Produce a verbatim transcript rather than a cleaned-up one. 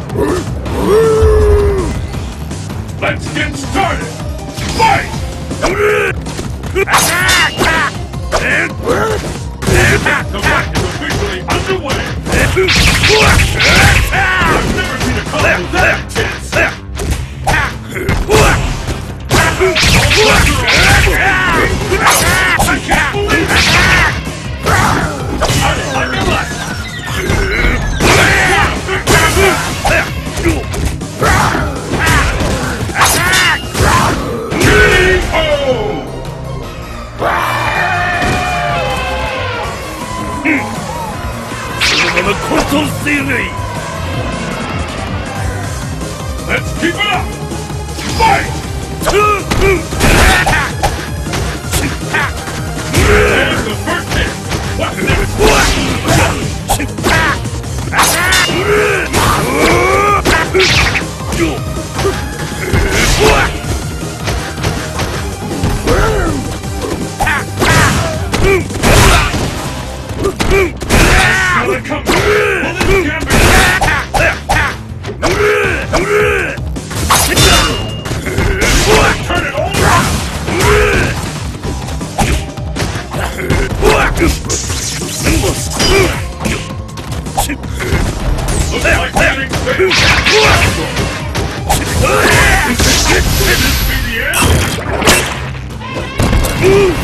Let's get started! Fight! Attack! The fight is officially underway! I've never seen a color that intense! I can't believe it! I relax! Let's keep it up! Fight! There's the first hit! What's next? Will it come? Will it jam it? Turn it all around! Looks like getting big! Could this be the end?